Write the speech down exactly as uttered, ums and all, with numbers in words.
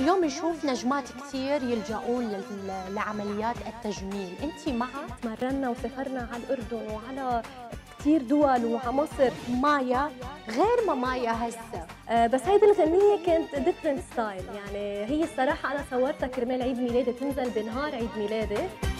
اليوم نشوف نجمات كثير يلجؤون لل- لعمليات التجميل، أنتِ مع؟ تمرنا وسافرنا على الأردن وعلى كثير دول وعلى مصر. مايا غير ما مايا هسه. آه بس هيدي الغنية كانت ديفرنت ستايل، يعني هي الصراحة أنا صورتها كرمال عيد ميلادي، تنزل بنهار عيد ميلادي.